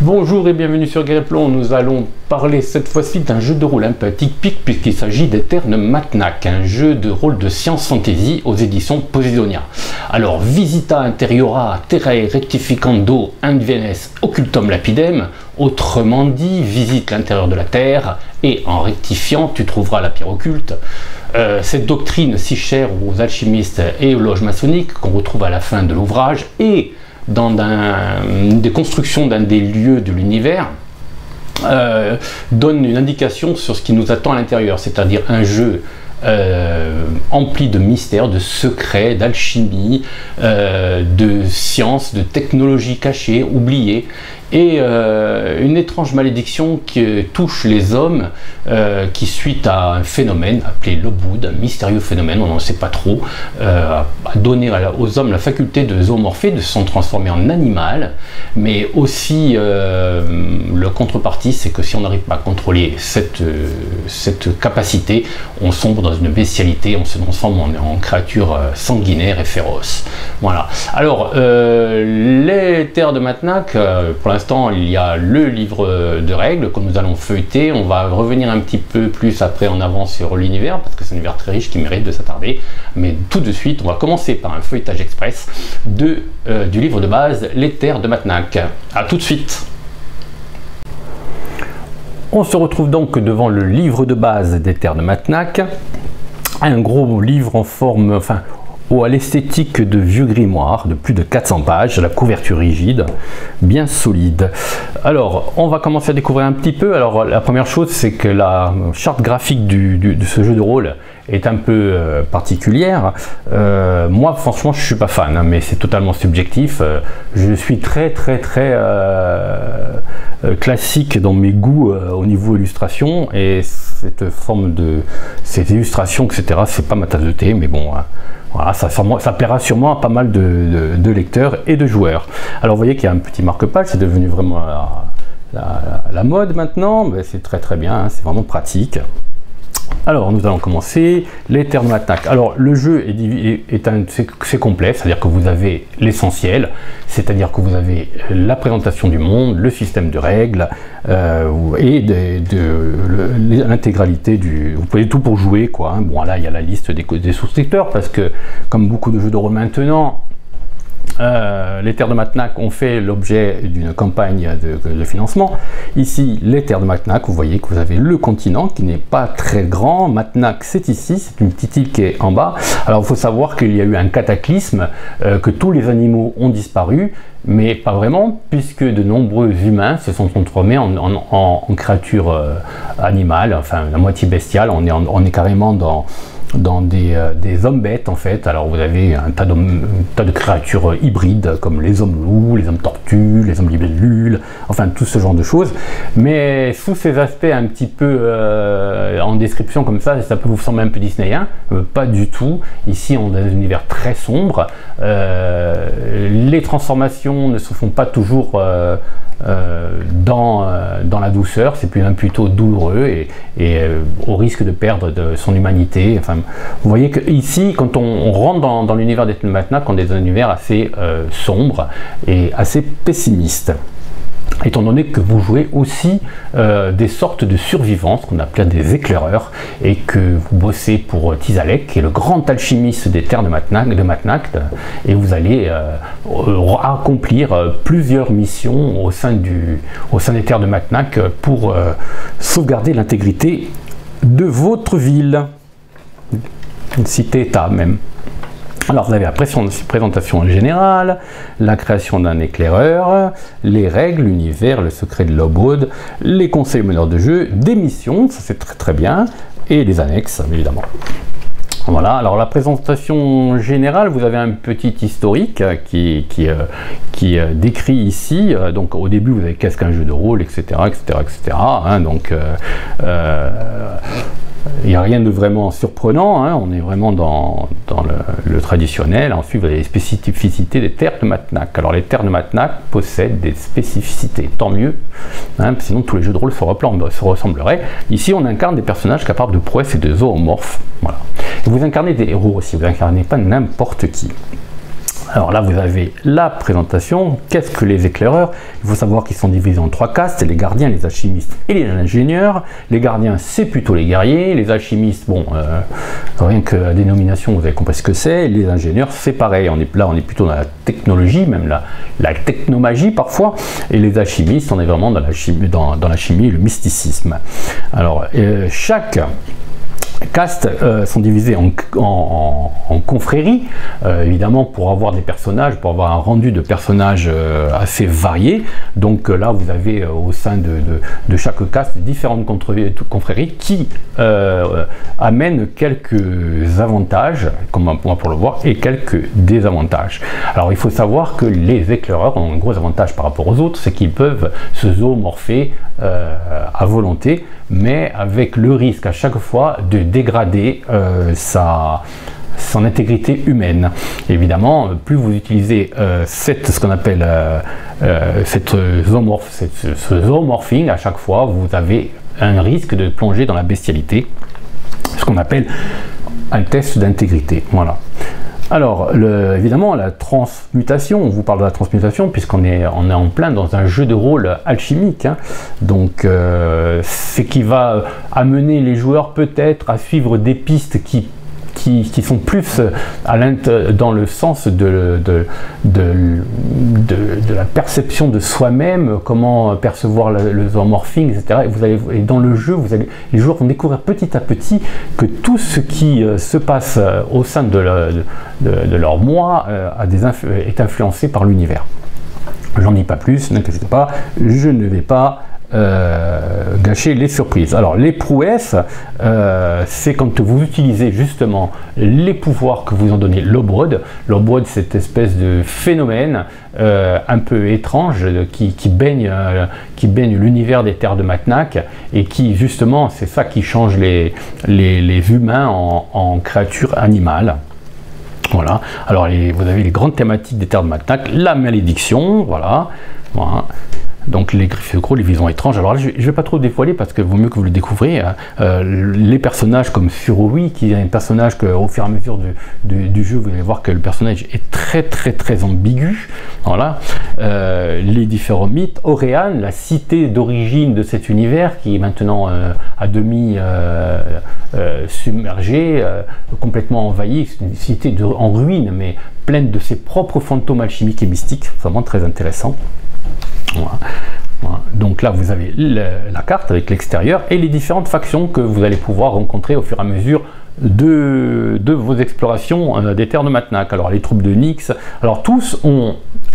Bonjour et bienvenue sur Greyplon. Nous allons parler cette fois-ci d'un jeu de rôle un peu atypique puisqu'il s'agit d'Eterne Matnac, un jeu de rôle de science fantasy aux éditions Posidonia. Alors, Visita Interiora Terrae Rectificando Invienes Occultum Lapidem, autrement dit, visite l'intérieur de la Terre et en rectifiant, tu trouveras la pierre occulte. Cette doctrine si chère aux alchimistes et aux loges maçonniques qu'on retrouve à la fin de l'ouvrage et dans des constructions d'un des lieux de l'univers, donne une indication sur ce qui nous attend à l'intérieur, c'est-à-dire un jeu empli de mystères, de secrets, d'alchimie, de sciences, de technologies cachées, oubliées, et une étrange malédiction qui touche les hommes qui, suite à un phénomène appelé Lockwood, un mystérieux phénomène, on n'en sait pas trop, a donné aux hommes la faculté de zoomorpher, de se transformer en animal, mais aussi le contrepartie, c'est que si on n'arrive pas à contrôler cette capacité, on sombre dans une bestialité, on se transforme en créature sanguinaire et féroce. Voilà. Alors, les terres de Matnac, pour l'instant, il y a le livre de règles que nous allons feuilleter. On va revenir un petit peu plus après en avant sur l'univers, parce que c'est un univers très riche qui mérite de s'attarder. Mais tout de suite, on va commencer par un feuilletage express du livre de base, Les terres de Matnac. A tout de suite. On se retrouve donc devant le livre de base des terres de Matnac, un gros livre en forme, à l'esthétique de vieux grimoire de plus de 400 pages, la couverture rigide, bien solide. Alors, on va commencer à découvrir un petit peu. Alors, la première chose, c'est que la charte graphique de ce jeu de rôle est un peu particulière. Moi, franchement, je suis pas fan, hein, mais c'est totalement subjectif. Je suis très classique dans mes goûts au niveau illustration, et cette illustration, etc., c'est pas ma tasse de thé, mais bon, voilà, ça plaira sûrement à pas mal de lecteurs et de joueurs. Alors, vous voyez qu'il y a un petit marque-page, c'est devenu vraiment la mode maintenant, mais c'est très bien, hein, c'est vraiment pratique. Alors, nous allons commencer. Les terres de Matnac. Alors, le jeu c'est complet, c'est-à-dire que vous avez l'essentiel, c'est-à-dire que vous avez la présentation du monde, le système de règles et l'intégralité du... Vous pouvez tout pour jouer, quoi. Hein. Bon, là, il y a la liste des souscripteurs, parce que, comme beaucoup de jeux de rôle maintenant, les terres de Matnac ont fait l'objet d'une campagne de financement. Ici, les terres de Matnac, vous voyez que vous avez le continent qui n'est pas très grand. Matnac, c'est ici, c'est une petite île qui est en bas. Alors, il faut savoir qu'il y a eu un cataclysme, que tous les animaux ont disparu, mais pas vraiment, puisque de nombreux humains se sont transformés en créatures animales, enfin, la moitié bestiale. On est carrément dans des hommes bêtes, en fait. Alors, vous avez un tas de créatures hybrides, comme les hommes loups, les hommes tortues, les hommes libellules, enfin tout ce genre de choses. Mais sous ces aspects un petit peu en description comme ça peut vous sembler un peu disneyen, pas du tout. Ici, on a un univers très sombre. Les transformations ne se font pas toujours dans la douceur, c'est plutôt douloureux et au risque de perdre son humanité. Enfin, vous voyez que ici, quand on rentre dans l'univers des Matnac, on est dans un univers assez sombre et assez pessimiste. Étant donné que vous jouez aussi des sortes de survivants, ce qu'on appelle des éclaireurs, et que vous bossez pour Tizalek, qui est le grand alchimiste des terres de Matnac, et vous allez accomplir plusieurs missions au sein des terres de Matnac pour sauvegarder l'intégrité de votre ville, une cité-état même. Alors, vous avez la présentation générale, la création d'un éclaireur, les règles, l'univers, le secret de Lockwood, les conseils meneurs de jeu, des missions, ça c'est très bien, et les annexes, évidemment. Voilà, alors la présentation générale, vous avez un petit historique qui décrit ici, donc au début vous avez qu'est-ce qu'un jeu de rôle, etc. Hein, donc, il n'y a rien de vraiment surprenant, hein, on est vraiment dans le traditionnel. Ensuite, vous avez les spécificités des terres de Matnac. Alors, les terres de Matnac possèdent des spécificités, tant mieux, hein, sinon tous les jeux de rôle se ressembleraient. Ici, on incarne des personnages capables de prouesses et de zoomorphes. Voilà. Et vous incarnez des héros aussi, vous n'incarnez pas n'importe qui. Alors là, vous avez la présentation. Qu'est-ce que les éclaireurs? Il faut savoir qu'ils sont divisés en 3 castes, les gardiens, les alchimistes et les ingénieurs. Les gardiens, c'est plutôt les guerriers. Les alchimistes, bon, rien que la dénomination, vous avez compris ce que c'est. Les ingénieurs, c'est pareil. On est plutôt dans la technologie, même la technomagie parfois. Et les alchimistes, on est vraiment dans la chimie et le mysticisme. Alors, chaque castes sont divisées en confréries, évidemment pour avoir des personnages, pour avoir un rendu de personnages assez variés. Donc là, vous avez au sein de chaque caste différentes confréries qui amènent quelques avantages, comme on va pour le voir, et quelques désavantages. Alors il faut savoir que les éclaireurs ont un gros avantage par rapport aux autres, c'est qu'ils peuvent se zoomorpher à volonté, mais avec le risque à chaque fois de dégrader son intégrité humaine. Évidemment, plus vous utilisez ce qu'on appelle ce zoomorphing, à chaque fois, vous avez un risque de plonger dans la bestialité, ce qu'on appelle un test d'intégrité. Voilà. Alors, évidemment, la transmutation, on vous parle de la transmutation puisqu'on est en plein dans un jeu de rôle alchimique. Hein. Donc, c'est qui va amener les joueurs peut-être à suivre des pistes qui sont plus dans le sens de la perception de soi-même, comment percevoir le zoomorphing, etc. Et dans le jeu, les joueurs vont découvrir petit à petit que tout ce qui se passe au sein de leur moi est influencé par l'univers. J'en dis pas plus, n'inquiétez pas, je ne vais pas gâcher les surprises. Alors les prouesses, c'est quand vous utilisez justement les pouvoirs que vous en donnez l'Obrod. L'Obrod, c'est cette espèce de phénomène un peu étrange qui baigne l'univers des terres de Mathnac et qui justement, c'est ça qui change les humains en créatures animales. Voilà. Alors vous avez les grandes thématiques des terres de Mathnac, la malédiction, voilà. Donc les griffes gros, les visions étranges. Alors là, je ne vais pas trop dévoiler parce que vaut mieux que vous le découvrez. Les personnages comme Furowi, qui est un personnage que au fur et à mesure du jeu, vous allez voir que le personnage est très ambigu. Voilà. Les différents mythes. Auréane, la cité d'origine de cet univers qui est maintenant à demi submergée, complètement envahie. C'est une cité en ruine, mais pleine de ses propres fantômes alchimiques et mystiques. C'est vraiment très intéressant. Voilà. Voilà. Donc là, vous avez la carte avec l'extérieur et les différentes factions que vous allez pouvoir rencontrer au fur et à mesure de vos explorations des terres de Mathnac. Alors les troupes de Nyx, alors tous ont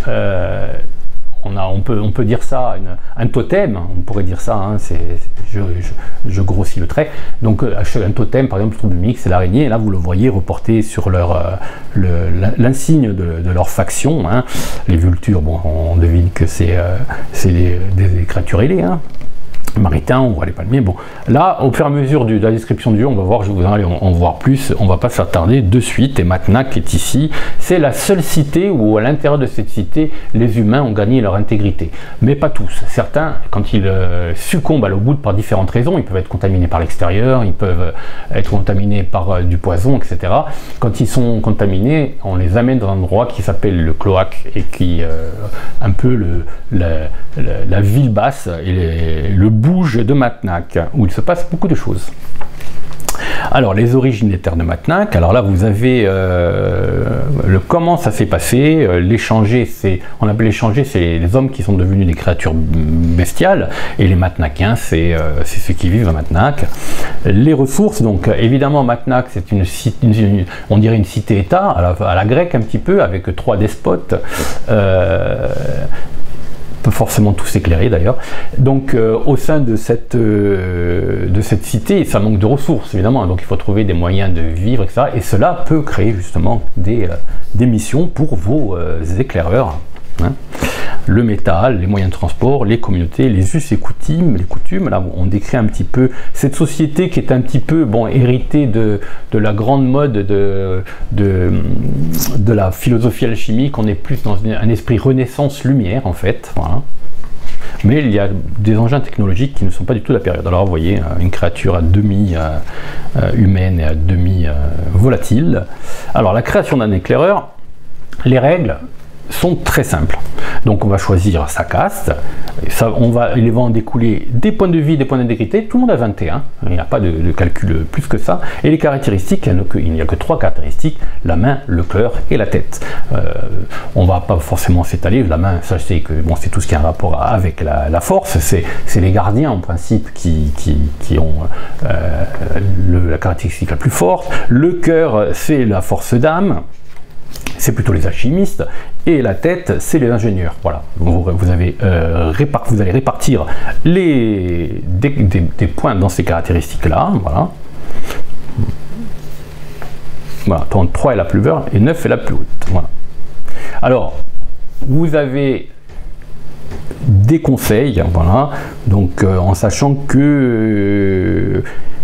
on peut dire ça un totem, on pourrait dire ça, hein, je grossis le trait. Donc un totem, par exemple, le troupe de Nyx, c'est l'araignée, et là vous le voyez reporté sur l'insigne de leur faction. Hein. Les vultures, bon, on devine que c'est des créatures ailées, hein. Maritain, on voit les palmiers. Bon, là, au fur et à mesure de la description du jeu, on va voir, je vous allez en voir plus, on va pas s'attarder de suite. Et Mathnac est ici. C'est la seule cité où, à l'intérieur de cette cité, les humains ont gagné leur intégrité. Mais pas tous. Certains, quand ils succombent à l'eau goutte par différentes raisons, ils peuvent être contaminés par l'extérieur, ils peuvent être contaminés par du poison, etc. Quand ils sont contaminés, on les amène dans un endroit qui s'appelle le cloaque et qui un peu la ville basse et le bouge de Mathnac, où il se passe beaucoup de choses. Alors, les origines des terres de Mathnac. Alors là, vous avez comment ça s'est passé. L'échanger, on appelle l'échanger, c'est les hommes qui sont devenus des créatures bestiales, et les Mathnaciens, c'est ceux qui vivent à Mathnac. Les ressources, donc évidemment, Mathnac, c'est on dirait une cité-État, à la grecque un petit peu, avec 3 despotes. Forcément tous éclairés d'ailleurs. Donc au sein de cette cité, ça manque de ressources évidemment, donc il faut trouver des moyens de vivre, etc. Et cela peut créer justement des missions pour vos éclaireurs. Hein. Le métal, les moyens de transport, les communautés, les us et coutumes, là on décrit un petit peu cette société qui est un petit peu héritée de la grande mode de la philosophie alchimique. On est plus dans un esprit renaissance lumière en fait, voilà. Mais il y a des engins technologiques qui ne sont pas du tout de la période. Alors vous voyez une créature à demi humaine et à demi volatile. Alors la création d'un éclaireur, les règles sont très simples. Donc on va choisir sa caste, ça, il va en découler des points de vie, des points d'intégrité, tout le monde a 21, il n'y a pas de calcul plus que ça, et les caractéristiques, il n'y a que 3 caractéristiques, la main, le cœur et la tête. On ne va pas forcément s'étaler, la main, ça je sais que bon, c'est tout ce qui a un rapport avec la force, c'est les gardiens en principe qui ont la caractéristique la plus forte, le cœur c'est la force d'âme, c'est plutôt les alchimistes, et la tête, c'est les ingénieurs. Voilà, vous allez répartir des points dans ces caractéristiques-là. Voilà. Voilà, 3 est la plus basse et 9 est la plus haute. Voilà. Alors, vous avez des conseils, voilà, donc en sachant que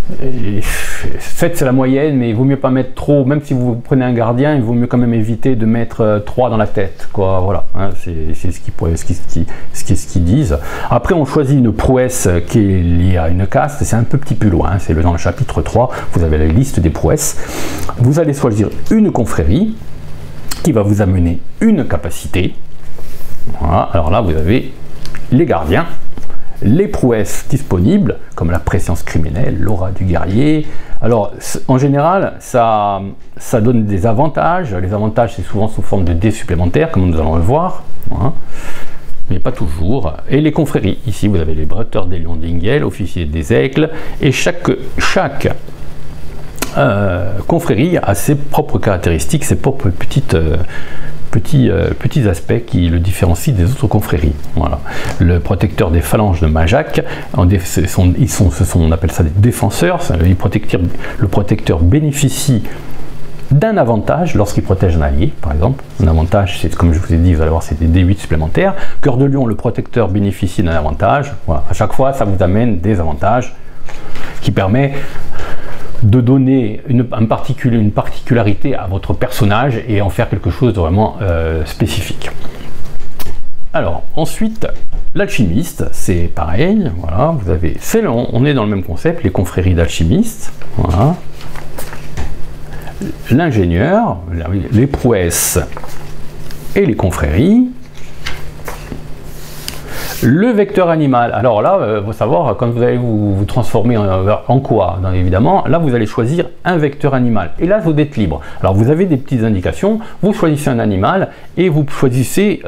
7 c'est la moyenne, mais il vaut mieux pas mettre trop, même si vous prenez un gardien, il vaut mieux quand même éviter de mettre 3 dans la tête, quoi, voilà, hein, c'est ce qu'ils disent. Après on choisit une prouesse qui est liée à une caste, c'est un petit peu loin, c'est dans le chapitre 3, vous avez la liste des prouesses. Vous allez choisir une confrérie qui va vous amener une capacité, voilà, alors là vous avez les gardiens, les prouesses disponibles, comme la préscience criminelle, l'aura du guerrier. Alors, en général, ça donne des avantages. Les avantages, c'est souvent sous forme de dés supplémentaires, comme nous allons le voir. Hein. Mais pas toujours. Et les confréries. Ici, vous avez les bretteurs des lions d'Ingel, officiers des aigles. Et chaque confrérie a ses propres caractéristiques, ses propres petits aspects qui le différencient des autres confréries. Voilà. Le protecteur des phalanges de Majak, on appelle ça des défenseurs. Le protecteur bénéficie d'un avantage lorsqu'il protège un allié, par exemple. Un avantage, c'est comme je vous ai dit, vous allez voir, c'est des D8 supplémentaires. Cœur de lion, le protecteur bénéficie d'un avantage. Voilà. À chaque fois, ça vous amène des avantages qui permettent de donner une particularité à votre personnage et en faire quelque chose de vraiment spécifique. Alors ensuite, l'alchimiste, c'est pareil, voilà, vous avez, on est dans le même concept, les confréries d'alchimistes, voilà. L'ingénieur, les prouesses et les confréries. Le vecteur animal, alors là, il faut savoir, quand vous allez vous transformer en quoi, évidemment, là vous allez choisir un vecteur animal. Et là, vous êtes libre. Alors vous avez des petites indications, vous choisissez un animal et vous choisissez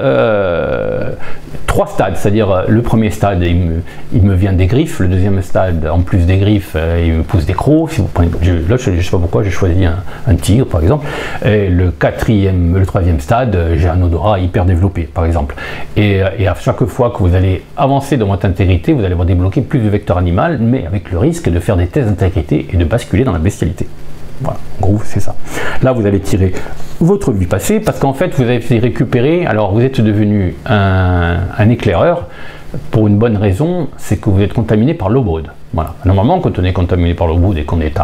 3 stades, c'est-à-dire le premier stade, il me vient des griffes, le deuxième stade, en plus des griffes, il me pousse des crocs. Si vous prenez, là, je ne sais pas pourquoi, j'ai choisi un tigre, par exemple. Et le troisième stade, j'ai un odorat hyper développé, par exemple. Et à chaque fois que vous allez avancer dans votre intégrité, vous allez vous débloquer plus de vecteurs animal, mais avec le risque de faire des tests d'intégrité et de basculer dans la bestialité. Voilà, en gros, c'est ça. Là, vous allez tirer votre vie passée, parce qu'en fait, vous avez récupéré, alors vous êtes devenu un éclaireur, pour une bonne raison, c'est que vous êtes contaminé par l'eau brode. Voilà. Normalement, quand on est contaminé par l'eau brode et qu'on est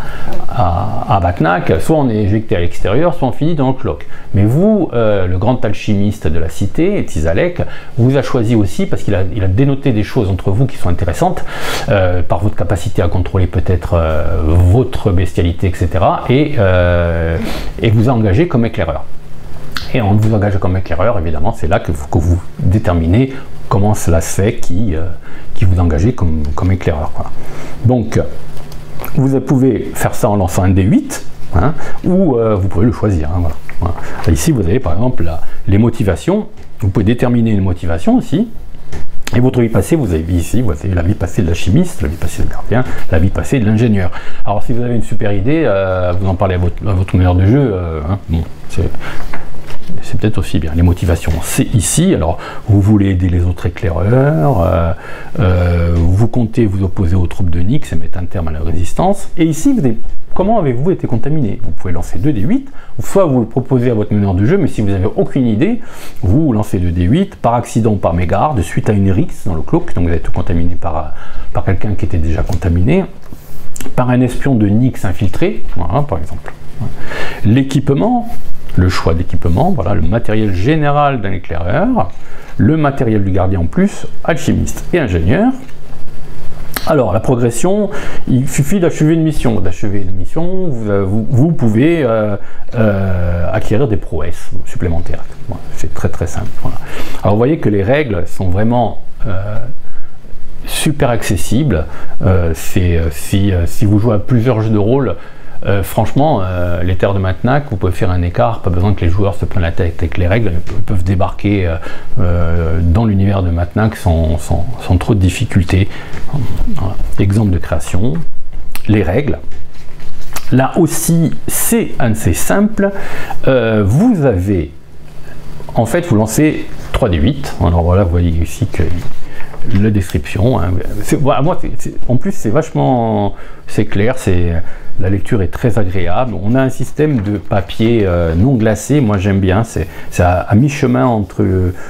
à Batnak, soit on est éjecté à l'extérieur, soit on finit dans le cloaque. Mais vous, le grand alchimiste de la cité, Tizalek, vous a choisi aussi parce qu'il a dénoté des choses entre vous qui sont intéressantes, par votre capacité à contrôler peut-être votre bestialité, etc. Et vous a engagé comme éclaireur. Et en vous engageant comme éclaireur, évidemment, c'est là que vous déterminez comment cela se fait qui vous engagez comme éclaireur. Quoi. Donc, vous pouvez faire ça en lançant un D8, hein, ou vous pouvez le choisir. Hein, voilà. Voilà. Ici, vous avez par exemple les motivations. Vous pouvez déterminer une motivation aussi. Et votre vie passée, vous avez ici, vous avez la vie passée de l'alchimiste, la vie passée du gardien, la vie passée de l'ingénieur. Alors, si vous avez une super idée, vous en parlez à votre meneur de jeu. Hein, bon, c'est peut-être aussi bien. Les motivations, c'est ici. Alors, vous voulez aider les autres éclaireurs, vous comptez vous opposer aux troupes de Nyx et mettre un terme à la résistance. Et ici, comment avez-vous été contaminé? Vous pouvez lancer 2 D8, soit vous le proposez à votre meneur de jeu, mais si vous n'avez aucune idée, vous lancez 2 D8 par accident, par mégarde, suite à une rixe dans le cloak, donc vous êtes contaminé par quelqu'un qui était déjà contaminé, par un espion de Nyx infiltré, voilà, par exemple. L'équipement, le choix d'équipement, voilà, le matériel général d'un éclaireur, le matériel du gardien en plus, alchimiste et ingénieur. Alors, la progression, il suffit d'achever une mission. Vous pouvez acquérir des prouesses supplémentaires. Voilà, c'est très très simple. Voilà. Alors, vous voyez que les règles sont vraiment super accessibles. Si vous jouez à plusieurs jeux de rôle, franchement, les terres de Mathnac, vous pouvez faire un écart, pas besoin que les joueurs se prennent la tête avec les règles, ils peuvent débarquer dans l'univers de Mathnac sans trop de difficultés. Voilà. Exemple de création, les règles. Là aussi, c'est assez simple. Vous avez, en fait, vous lancez 3d8. Alors voilà, vous voyez ici que la description. Hein. Voilà, en plus, c'est vachement, c'est clair, la lecture est très agréable. On a un système de papier non glacé. Moi, j'aime bien. C'est à mi-chemin entre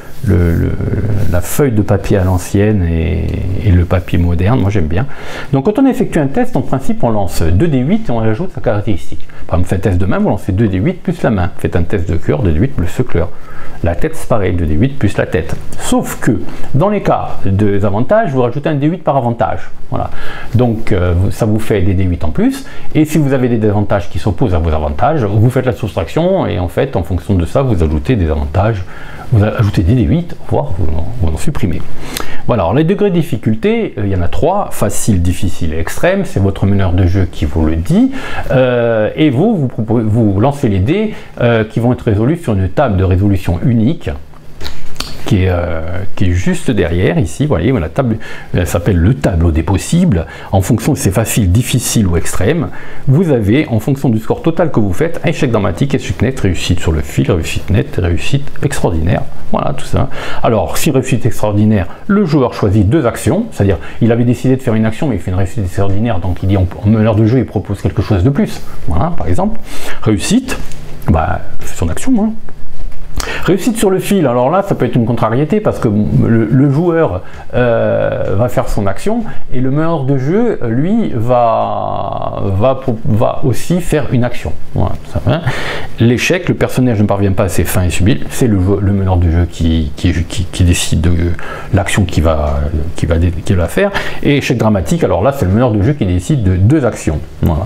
la feuille de papier à l'ancienne et le papier moderne. Moi, j'aime bien. Donc, quand on effectue un test, en principe, on lance 2d8 et on ajoute sa caractéristique. Par exemple, faites un test de main, vous lancez 2d8 plus la main. Faites un test de cœur, 2d8 plus le cœur. La tête, c'est pareil, 2d8 plus la tête. Sauf que, dans les cas des avantages, vous rajoutez un d8 par avantage. Voilà. Donc, ça vous fait des d8 en plus. Et si vous avez des désavantages qui s'opposent à vos avantages, vous faites la soustraction et en fait, en fonction de ça, vous ajoutez des avantages. Vous ajoutez des d8, voire vous en supprimez. Voilà, alors les degrés de difficulté, il y en a 3, facile, difficile et extrême, c'est votre meneur de jeu qui vous le dit, et vous lancez les dés qui vont être résolus sur une table de résolution unique, qui est juste derrière ici. Vous voyez, la table, elle s'appelle le tableau des possibles. En fonction de c'est facile, difficile ou extrême, vous avez, en fonction du score total que vous faites, échec dramatique, échec net, réussite sur le fil, réussite nette, réussite extraordinaire. Voilà, tout ça. Alors, si réussite extraordinaire, le joueur choisit 2 actions, c'est-à-dire, il avait décidé de faire une action, mais il fait une réussite extraordinaire, donc il dit, en meneur de jeu, il propose quelque chose de plus. Voilà, par exemple. Réussite, bah, son action, hein. Réussite sur le fil, alors là ça peut être une contrariété parce que le joueur va faire son action et le meneur de jeu lui va aussi faire une action. Voilà, l'échec, le personnage ne parvient pas à ses fins et subit, c'est le meneur de jeu qui décide de l'action qu'il va faire. Et échec dramatique, alors là c'est le meneur de jeu qui décide de 2 actions. Voilà.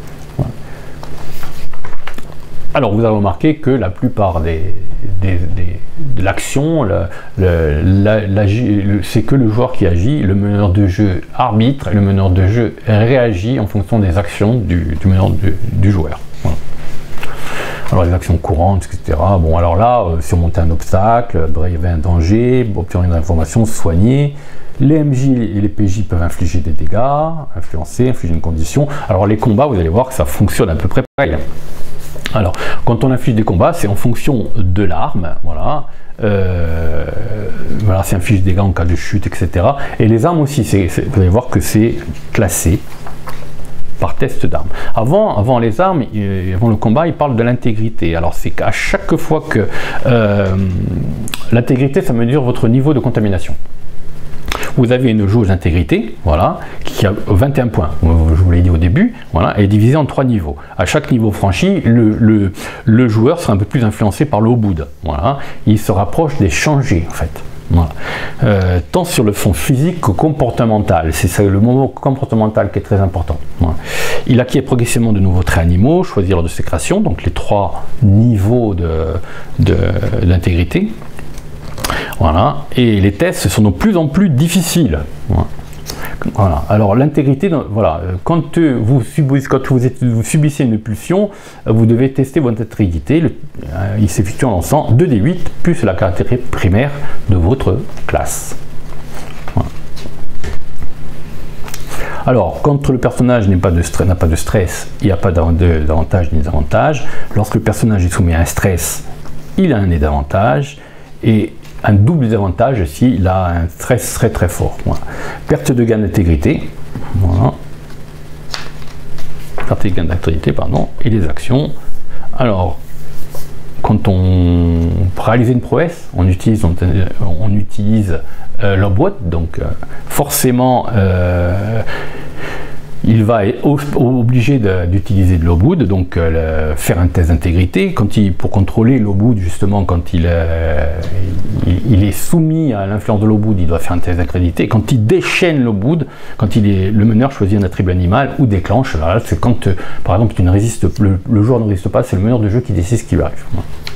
Alors vous avez remarqué que la plupart de l'action, c'est que le joueur qui agit, le meneur de jeu arbitre et le meneur de jeu réagit en fonction des actions du meneur du joueur. Voilà. Alors les actions courantes, etc. Bon alors là, surmonter un obstacle, braver un danger, obtenir une information, soigner. Les MJ et les PJ peuvent infliger des dégâts, influencer, infliger une condition. Alors les combats, vous allez voir que ça fonctionne à peu près pareil. Alors, quand on inflige des combats, c'est en fonction de l'arme, voilà. Voilà, c'est inflige des dégâts en cas de chute, etc. Et les armes aussi, vous allez voir que c'est classé par test d'armes. Avant les armes, avant le combat, il parle de l'intégrité. Alors, c'est qu'à chaque fois que l'intégrité, ça mesure votre niveau de contamination. Vous avez une jauge d'intégrité, voilà, qui a 21 points, je vous l'ai dit au début, voilà, et divisée en 3 niveaux. À chaque niveau franchi, le joueur sera un peu plus influencé par l'eau boude, voilà, il se rapproche des changés, en fait. Voilà. Tant sur le fond physique que comportemental, c'est le moment comportemental qui est très important. Voilà. Il acquiert progressivement de nouveaux traits animaux, choisir lors de ses créations, donc les 3 niveaux d'intégrité. Voilà, et les tests sont de plus en plus difficiles. Voilà. Voilà. Alors l'intégrité, voilà, quand vous subissez une pulsion, vous devez tester votre intégrité. Il s'effectue en lançant 2d8 plus la caractéristique primaire de votre classe. Voilà. Alors, quand le personnage n'a pas de stress, il n'y a pas d'avantage ni désavantage. Lorsque le personnage est soumis à un stress, il a un désavantage. Et un double désavantage s'il a un stress très fort. Voilà. Perte de gain d'intégrité. Voilà. Perte de gain d'intégrité, pardon. Et les actions. Alors, quand on pour réaliser une prouesse, on utilise la boîte, donc forcément il il va être obligé d'utiliser de l'Oboud, donc faire un test d'intégrité. Pour contrôler l'Oboud, justement, quand il est soumis à l'influence de l'Oboud, il doit faire un test d'intégrité. Quand il déchaîne l'Oboud, quand le meneur choisit un attribut animal ou déclenche, alors là, c'est quand, par exemple, le joueur ne résiste pas, c'est le meneur de jeu qui décide ce qui lui arrive.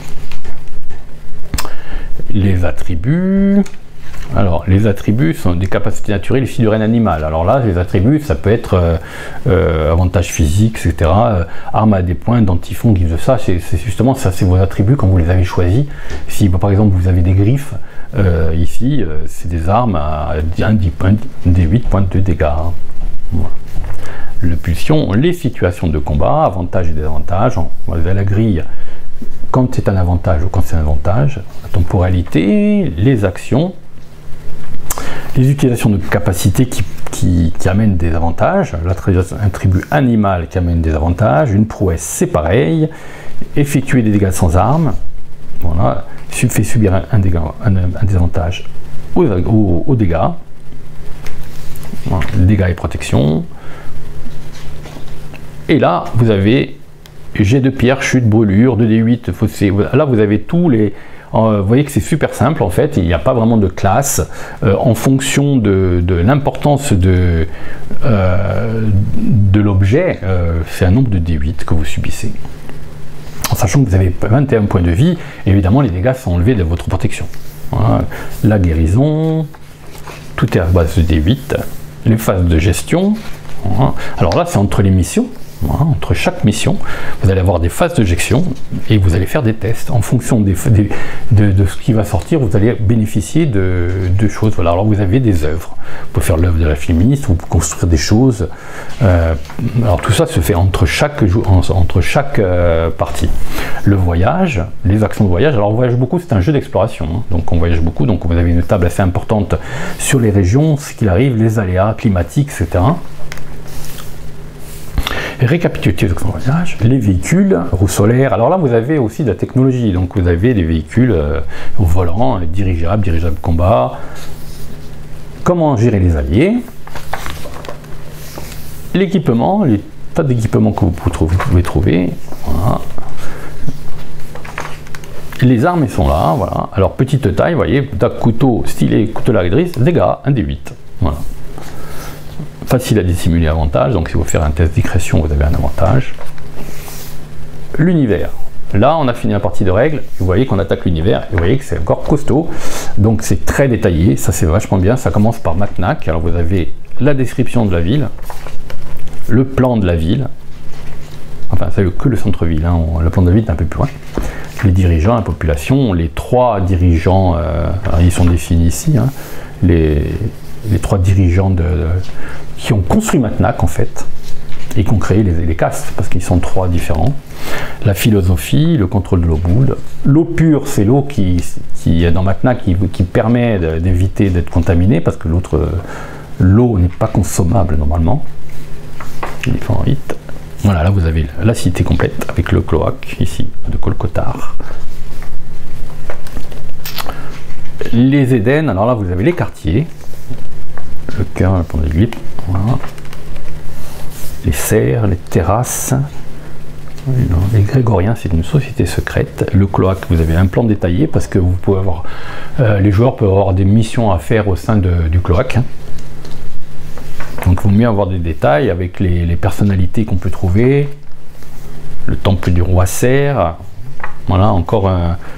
Les attributs. Alors, les attributs sont des capacités naturelles issues du règne animal. Alors là, les attributs, ça peut être avantage physique, etc. Arme à des points, dentifon, guise de ça. C'est justement ça, c'est vos attributs quand vous les avez choisis. Si par exemple vous avez des griffes, ici, c'est des armes à des 8 points de dégâts. Hein. Voilà. Le pulsion, les situations de combat, avantages et désavantages. On va à la grille quand c'est un avantage ou quand c'est un avantage. La temporalité, les actions. Les utilisations de capacités qui amènent des avantages, l'attribut animal qui amène des avantages, une prouesse c'est pareil, effectuer des dégâts sans armes, voilà, fait subir un désavantage aux dégâts, voilà, dégâts et protection. Et là vous avez jet de pierre, chute, brûlure, 2d8, fossé, là vous avez tous les... Vous voyez que c'est super simple en fait, il n'y a pas vraiment de classe en fonction de l'importance de l'objet, c'est un nombre de D8 que vous subissez. En sachant que vous avez 21 points de vie, évidemment les dégâts sont enlevés de votre protection. Voilà. La guérison, tout est à base de D8, les phases de gestion. Voilà. Alors là c'est entre les missions. Voilà, entre chaque mission, vous allez avoir des phases de gestion et vous allez faire des tests. En fonction de ce qui va sortir, vous allez bénéficier de choses. Voilà, alors vous avez des œuvres. Vous pouvez faire l'œuvre de l'alchimiste, vous pouvez construire des choses. Alors tout ça se fait entre chaque partie. Le voyage, les actions de voyage. Alors on voyage beaucoup, c'est un jeu d'exploration. Hein, donc on voyage beaucoup, donc vous avez une table assez importante sur les régions, ce qu'il arrive, les aléas climatiques, etc. Récapitulatif de son voyage, les véhicules, roues solaires. Alors là, vous avez aussi de la technologie. Donc, vous avez des véhicules au volant, dirigeables combat. Comment gérer les alliés. L'équipement, les tas d'équipements que vous pouvez trouver. Voilà. Les armes, elles sont là. Voilà. Alors, petite taille, vous voyez, couteau, stylet, couteau à grise, dégâts, 1d8. Voilà. Facile à dissimuler, avantage, donc si vous faites un test discrétion, vous avez un avantage. L'univers. Là, on a fini la partie de règles, vous voyez qu'on attaque l'univers, et vous voyez que c'est encore costaud, donc c'est très détaillé, ça c'est vachement bien, ça commence par Matnak, alors vous avez la description de la ville, le plan de la ville, enfin ça veut que le centre-ville, hein, le plan de la ville est un peu plus loin, les dirigeants, la population, les 3 dirigeants, alors ils sont définis ici, hein, les 3 dirigeants qui ont construit Matnak en fait, et qui ont créé les castes, parce qu'ils sont 3 différents. La philosophie, le contrôle de l'eau boule. L'eau pure, c'est l'eau qui est dans Matnak, qui permet d'éviter d'être contaminé, parce que l'eau n'est pas consommable normalement. Différents rites. Voilà, là vous avez la cité complète, avec le cloaque, ici, de Kolkotar. Les Éden, alors là vous avez les quartiers. Le cœur, le pont de Glip, voilà. Les serres, les terrasses. Les Grégoriens, c'est une société secrète. Le cloaque, vous avez un plan détaillé parce que vous pouvez avoir, les joueurs peuvent avoir des missions à faire au sein du cloaque. Donc, il vaut mieux avoir des détails avec les personnalités qu'on peut trouver. Le temple du roi Serre. Voilà, encore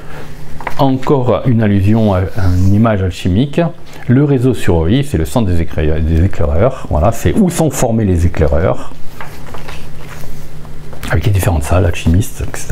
une allusion à une image alchimique. Le réseau sur OI, c'est le centre des éclaireurs. Voilà, c'est où sont formés les éclaireurs. Avec les différentes salles, alchimistes, etc.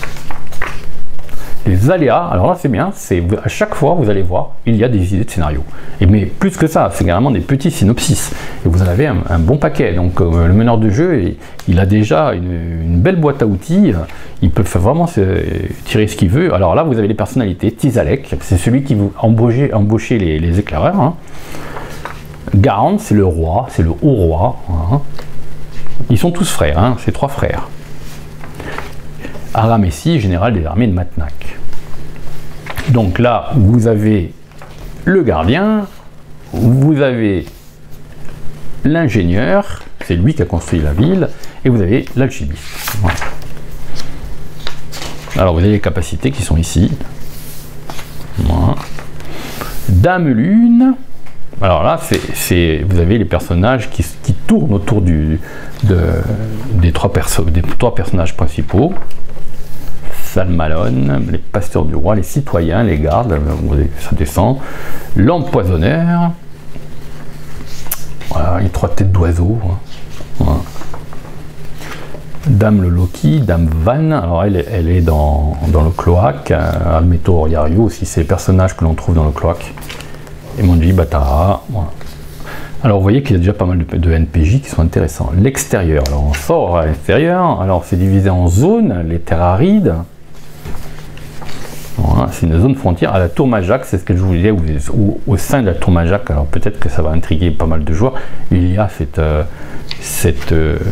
Les aléas, alors là c'est bien, à chaque fois vous allez voir, il y a des idées de scénario. Mais plus que ça, c'est carrément des petits synopsis. Et vous en avez un bon paquet. Donc le meneur de jeu, il a déjà une belle boîte à outils. Il peut vraiment tirer ce qu'il veut. Alors là vous avez les personnalités. Tizalek, c'est celui qui vous embaucher les éclaireurs. Hein. Garant, c'est le roi, c'est le haut roi. Hein. Ils sont tous frères, hein, c'est 3 frères. Aramessi, général des armées de Matnak. Donc là, vous avez le gardien, vous avez l'ingénieur, c'est lui qui a construit la ville, et vous avez l'alchimiste. Voilà. Alors vous avez les capacités qui sont ici. Voilà. Dame Lune. Alors là, vous avez les personnages qui tournent autour des trois personnages principaux. Salmalone, les pasteurs du roi, les citoyens, les gardes, ça descend. L'empoisonneur. Voilà, les trois têtes d'oiseau. Voilà. Dame le Loki, Dame Van, alors elle est dans le cloaque. Almeto Oriario aussi, c'est les personnages que l'on trouve dans le cloaque. Emonji, Batara, voilà. Alors vous voyez qu'il y a déjà pas mal de NPJ qui sont intéressants. L'extérieur, alors on sort à l'extérieur, alors c'est divisé en zones, les terres arides. Voilà, c'est une zone frontière à la Tour Majac, c'est ce que je vous disais, au sein de la Tour Majac, alors peut-être que ça va intriguer pas mal de joueurs, il y a cette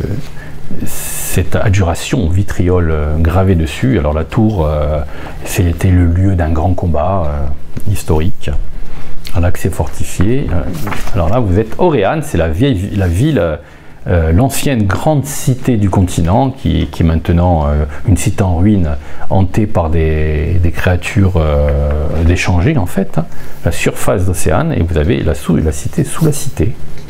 adjuration vitriol gravée dessus. Alors la tour, c'était le lieu d'un grand combat historique. L'accès fortifié. Alors là, vous êtes Auréane, c'est la ville, l'ancienne grande cité du continent, qui est maintenant une cité en ruine, hantée par des créatures d'échangées en fait. Hein. La surface d'Océane, et vous avez la cité sous la cité.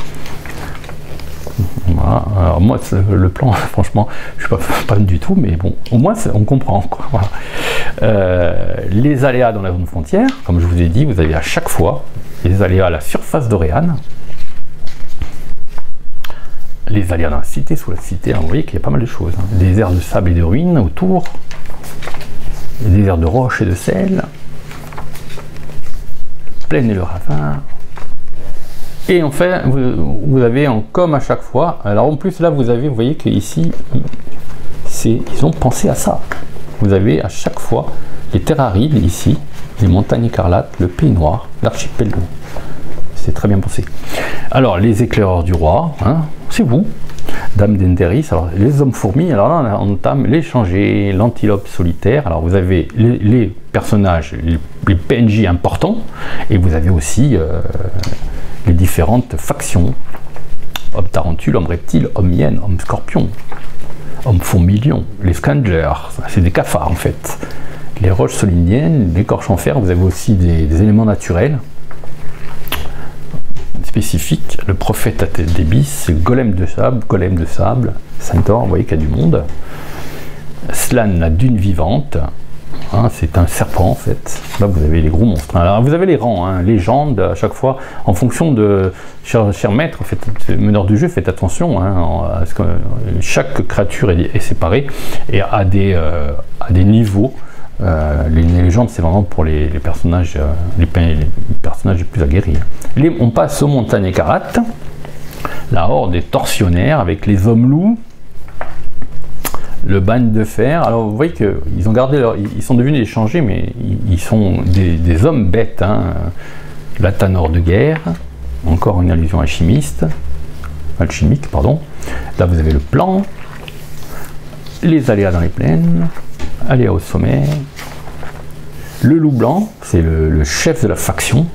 Voilà. Alors moi, le plan, franchement, je ne suis pas du tout, mais bon, au moins on comprend, quoi. Voilà. Les aléas dans la zone frontière, comme je vous ai dit, vous avez à chaque fois les aléas à la surface d'Auréane, les aléas dans la cité, sous la cité. Alors, vous voyez qu'il y a pas mal de choses. Hein. Des airs de sable et de ruines autour, des airs de roche et de sel, plaine et le ravin. Et enfin, vous avez comme à chaque fois, alors en plus là vous voyez qu'ici, ils ont pensé à ça. Vous avez à chaque fois les terres arides ici, les montagnes écarlates, le pays noir, l'archipel. C'est très bien pensé. Alors les éclaireurs du roi, hein, c'est vous. Dame d'Enderis, alors les hommes fourmis, alors là on entame l'échanger, l'antilope solitaire. Alors vous avez les personnages, les PNJ importants, et vous avez aussi les différentes factions. Homme tarentule, homme reptile, homme hyène, homme scorpion, homme fourmilion, les scangers, c'est des cafards en fait. Les roches soliniennes, l'écorche en fer, vous avez aussi des éléments naturels spécifiques. Le prophète à tête d'ébice, golem de sable, Centaure, vous voyez qu'il y a du monde. Slan, la dune vivante. Hein, c'est un serpent en fait. Là vous avez les gros monstres. Alors vous avez les rangs, hein, légendes à chaque fois en fonction de cher maître, meneur du jeu, faites attention hein, à ce que chaque créature est séparée et a des niveaux. Les légendes c'est vraiment pour les personnages les personnages les plus aguerris. On passe aux montagnes écarlates, la horde des tortionnaires avec les hommes loups. Le bagne de fer, alors vous voyez qu'ils ont gardé ils sont devenus échangés, mais ils sont des hommes bêtes. Hein. La Tanor de guerre, encore une allusion alchimique, pardon. Là vous avez le plan, les aléas dans les plaines, aléas au sommet. Le loup blanc, c'est le chef de la faction.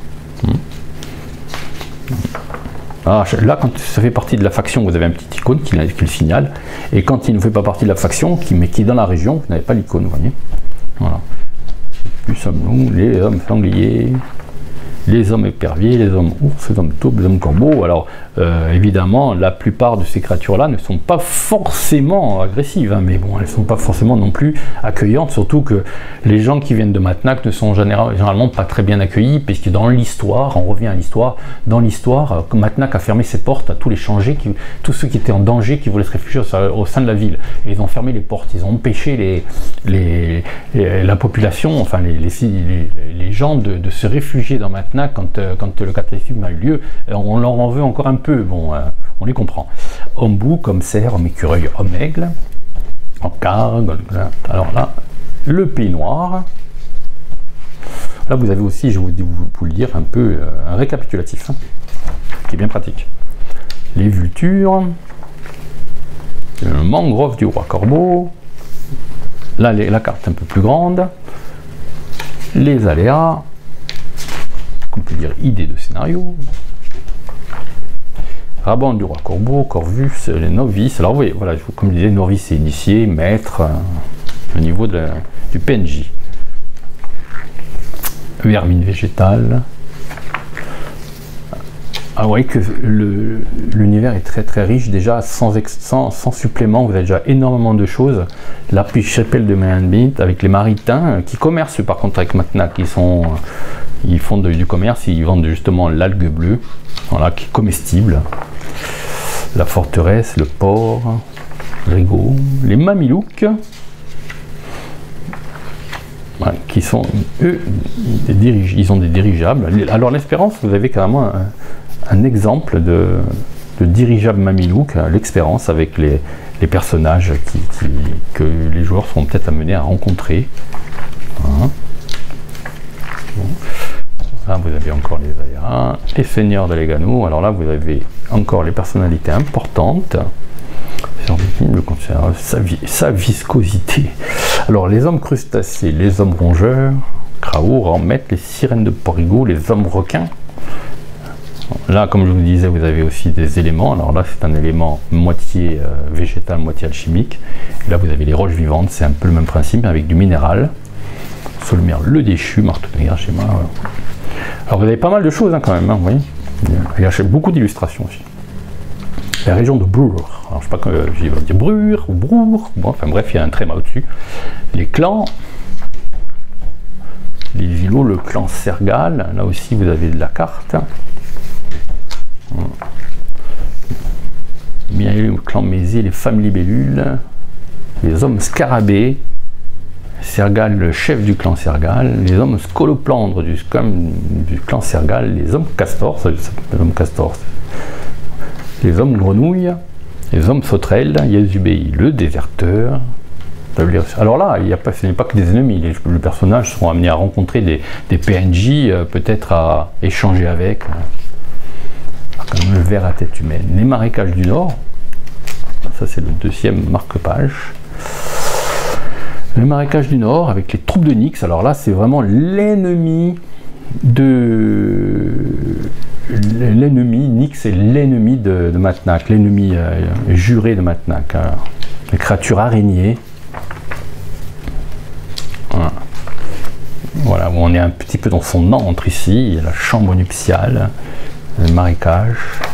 Alors là, quand ça fait partie de la faction, vous avez un petit icône qui le signale. Et quand il ne fait pas partie de la faction, mais qui est dans la région, vous n'avez pas l'icône, vous voyez. Voilà. Plus sommes-nous, les hommes sangliers, les hommes éperviers, les hommes ours, les hommes taupes, les hommes corbeaux. Alors, évidemment, la plupart de ces créatures-là ne sont pas forcément agressives, hein, mais bon, elles ne sont pas forcément non plus accueillantes, surtout que les gens qui viennent de Matnac ne sont généralement pas très bien accueillis, puisque dans l'histoire, on revient à l'histoire, dans l'histoire, Matnac a fermé ses portes à tous les changés, tous ceux qui étaient en danger, qui voulaient se réfugier au sein de la ville. Et ils ont fermé les portes, ils ont empêché la population, enfin les gens de se réfugier dans Matnac quand le cataclysme a eu lieu. On leur en veut encore un peu, bon, on les comprend. Homme bouc, homme cerf, homme écureuil, homme aigle, homme cargue. Alors là, le pays noir. Là, vous avez aussi, je vais vous le dire, un peu un récapitulatif, hein, qui est bien pratique. Les vultures, le mangrove du roi corbeau. Là, la carte un peu plus grande. Les aléas, qu'on peut dire idée de scénario. Raban du roi Corbeau, Corvus, les novices. Alors, vous voyez, voilà, comme je disais, novice et initié, maître, au niveau du PNJ. Vermine végétale. Ah, vous voyez que l'univers est très très riche, déjà sans supplément, vous avez déjà énormément de choses. La petite chapelle de Mayanbit avec les maritains qui commercent par contre avec Matnak, ils font du commerce, ils vendent justement l'algue bleue, voilà, qui est comestible. La forteresse, le port, Rigaud, les Mamelouks, voilà, qui sont eux, ils ont des dirigeables. Alors l'Espérance, vous avez carrément un exemple de dirigeable Mamelouk, l'Espérance, avec les personnages que les joueurs seront peut-être amenés à rencontrer. Hein. Bon. Là, vous avez encore les Aïras, les seigneurs de Legano. Alors là, vous avez encore les personnalités importantes. Le concert, sa viscosité. Alors, les hommes crustacés, les hommes rongeurs, Krao, Ramette, les sirènes de Porigo, les hommes requins. Là, comme je vous disais, vous avez aussi des éléments. Alors là, c'est un élément moitié végétal, moitié alchimique. Et là, vous avez les roches vivantes. C'est un peu le même principe, avec du minéral. Solmer, le déchu, marteau de guerre, schéma. Alors, vous avez pas mal de choses hein, quand même. Hein, vous voyez. Il y a beaucoup d'illustrations aussi. La région de Brur. Alors, je sais pas quand je vais dire Brur ou Brour. Bon, enfin bref, il y a un tréma au-dessus. Les clans. Les îlots, le clan Sergal. Là aussi, vous avez de la carte. Bien le clan Mézé, les femmes libellules, les hommes scarabées, Sergal, le chef du clan Sergal, les hommes scoloplandres du clan Sergal, les hommes castors, les hommes grenouilles, les hommes sauterelles, Yazubei, le déserteur. Alors là, ce n'est pas que des ennemis, les personnages seront amenés à rencontrer des PNJ, peut-être à échanger avec. Comme le ver à tête humaine. Les marécages du Nord, ça c'est le deuxième marque-page. Le marécage du Nord avec les troupes de Nyx. Alors là, c'est vraiment l'ennemi Nyx est l'ennemi de Matnak, l'ennemi juré de Matnak. Les créatures araignées. Voilà, on est un petit peu dans son antre ici. Il y a la chambre nuptiale. Le marécage.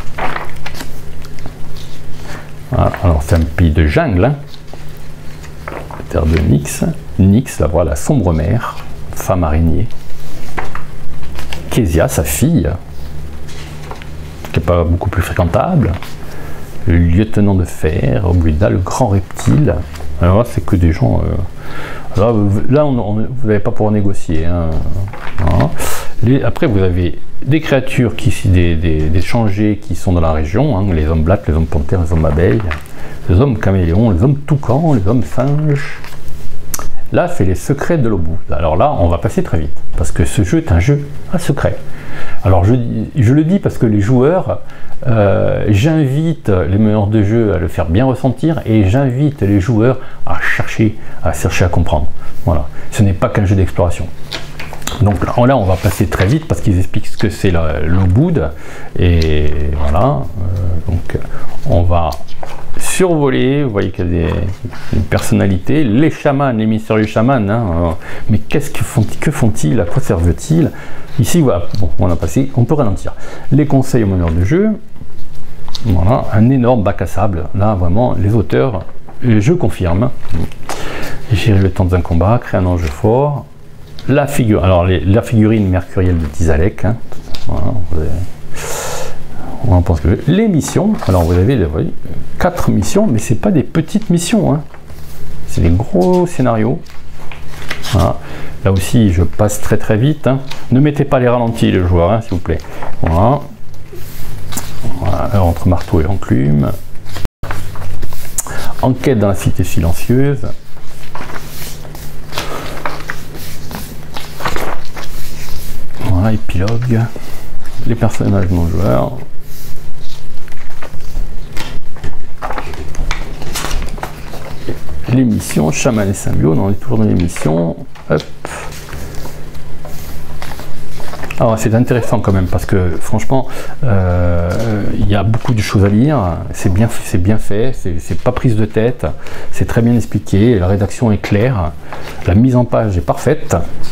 Voilà. Alors c'est un pays de jungle, hein. Terre de Nyx. Nyx, la voilà, sombre mère, femme araignée. Kezia, sa fille, qui n'est pas beaucoup plus fréquentable. Le lieutenant de fer, Oblida, le grand reptile. Alors là, c'est que des gens. Là, vous n'allez pas pouvoir négocier. Hein. Voilà. Après, vous avez des créatures des changés qui sont dans la région, hein, les hommes blattes, les hommes panthères, les hommes abeilles, les hommes caméléons, les hommes toucans, les hommes singes. Là, c'est les secrets de l'Obou. Alors là, on va passer très vite, parce que ce jeu est un jeu à secret. Alors je le dis parce que les joueurs, j'invite les meneurs de jeu à le faire bien ressentir, et j'invite les joueurs à chercher à comprendre. Voilà, ce n'est pas qu'un jeu d'exploration. Donc là, on va passer très vite parce qu'ils expliquent ce que c'est l'Oboud. Et voilà, donc on va survoler. Vous voyez qu'il y a des personnalités, les chamans, les mystérieux chamans. Hein, mais que font-ils? À quoi servent-ils? Ici, voilà, bon, on a passé, on peut ralentir. Les conseils aux meneurs de jeu. Voilà, un énorme bac à sable. Là, vraiment, les auteurs, je confirme. Gérer le temps d'un combat, créer un enjeu fort. La figurine mercurielle de Tizalek, hein. Voilà, on pense que les missions. Alors vous avez 4 missions, mais c'est pas des petites missions, hein. C'est des gros scénarios. Voilà. Là aussi, je passe très très vite. Hein. Ne mettez pas les ralentis, les joueurs, hein, s'il vous plaît. Voilà. Voilà. Entre marteau et enclume. Enquête dans la cité silencieuse. Voilà, épilogue, les personnages non joueurs, les missions, chaman et symbiote, on est toujours dans les missions, hop. Alors c'est intéressant quand même parce que franchement il y a beaucoup de choses à lire, c'est bien fait, c'est pas prise de tête, c'est très bien expliqué, la rédaction est claire, la mise en page est parfaite.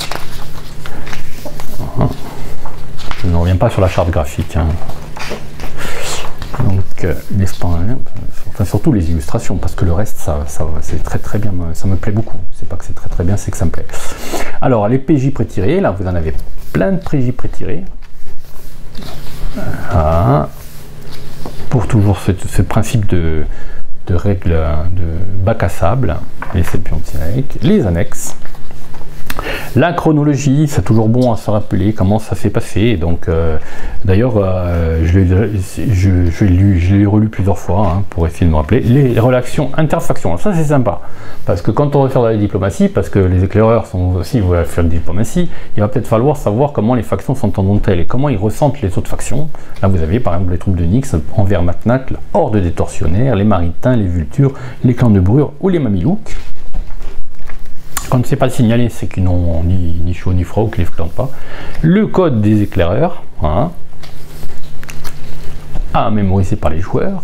Je ne reviens pas sur la charte graphique, hein. Donc enfin, surtout les illustrations, parce que le reste c'est très bien, ça me plaît beaucoup. C'est pas que c'est très bien, c'est que ça me plaît. Alors les PJ pré-tirés, là vous en avez plein de PJ pré-tirés. Voilà. Pour toujours ce principe de règle de bac à sable, les exceptions directes, les annexes. La chronologie, c'est toujours bon à se rappeler comment ça s'est passé. Donc, d'ailleurs, je l'ai relu plusieurs fois hein, pour essayer de me rappeler. Les relations interfactions, ça c'est sympa. Parce que quand on veut faire de la diplomatie, parce que les éclaireurs sont aussi veulent faire de la diplomatie, il va peut-être falloir savoir comment les factions s'entendent-elles et comment ils ressentent les autres factions. Là, vous avez par exemple les troupes de Nyx envers Matnak, la horde des tortionnaires, les maritains, les vultures, les clans de Brure ou les mamelouks. Quand on ne sait pas le signaler, c'est qu'ils n'ont ni chaud ni froid ou qu'ils ne flanquent pas. Le code des éclaireurs, hein, à mémoriser par les joueurs.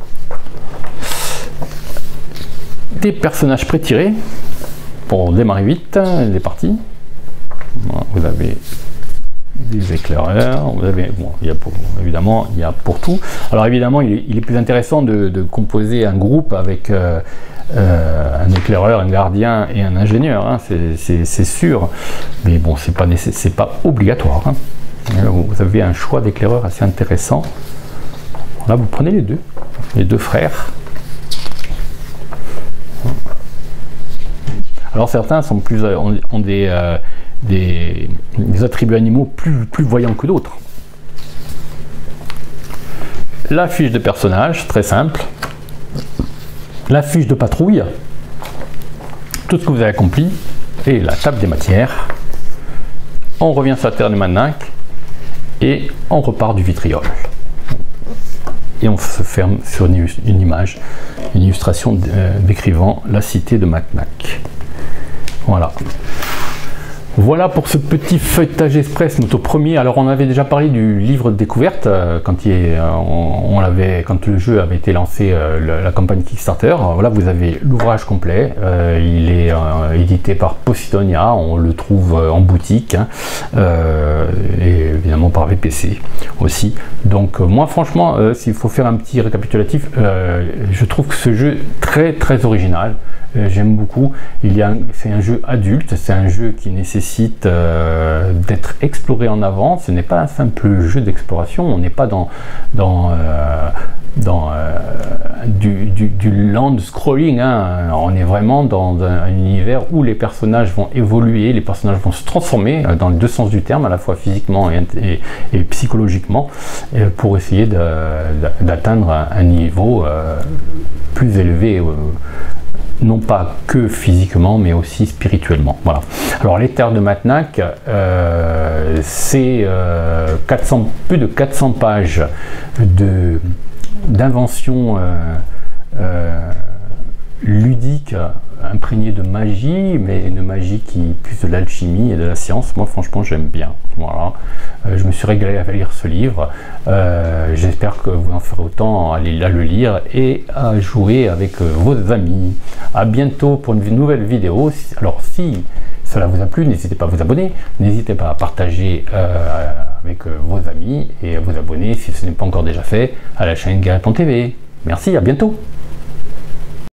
Des personnages pré-tirés pour démarrer vite les parties. Voilà, vous avez des éclaireurs, vous avez, bon, évidemment, il y a pour tout. Alors évidemment, il est plus intéressant de composer un groupe avec un éclaireur, un gardien et un ingénieur, hein, c'est sûr. Mais bon, c'est pas obligatoire. Hein. Vous avez un choix d'éclaireurs assez intéressant. Là, vous prenez les deux frères. Alors certains sont ont des attributs animaux plus voyants que d'autres. La fiche de personnage, très simple. La fiche de patrouille, tout ce que vous avez accompli, et la table des matières. On revient sur la terre de Matnak et on repart du vitriol. Et on se ferme sur une image, une illustration décrivant la cité de Matnak. Voilà. Voilà pour ce petit feuilletage express, notre premier. Alors on avait déjà parlé du livre de découverte quand le jeu avait été lancé, la campagne Kickstarter. Voilà, vous avez l'ouvrage complet. Il est édité par Posidonia, on le trouve en boutique, hein, et évidemment par VPC aussi. Donc moi franchement, s'il faut faire un petit récapitulatif, je trouve que ce jeu est très original. J'aime beaucoup. C'est un jeu adulte, c'est un jeu qui nécessite d'être exploré en avant. Ce n'est pas un simple jeu d'exploration. On n'est pas dans du land scrolling. Hein. On est vraiment dans un univers où les personnages vont évoluer, les personnages vont se transformer dans les deux sens du terme, à la fois physiquement et psychologiquement, pour essayer d'atteindre un niveau plus élevé. Non pas que physiquement, mais aussi spirituellement. Voilà. Alors les terres de Matnak, c'est plus de 400 pages d'inventions ludiques, imprégnées de magie, mais une magie qui est plus de l'alchimie et de la science. Moi franchement j'aime bien. Voilà. Je me suis régalé à lire ce livre. J'espère que vous en ferez autant à le lire et à jouer avec vos amis. À bientôt pour une nouvelle vidéo. Alors si cela vous a plu, n'hésitez pas à vous abonner, n'hésitez pas à partager avec vos amis et à vous abonner si ce n'est pas encore déjà fait à la chaîne Garreton TV. Merci, à bientôt.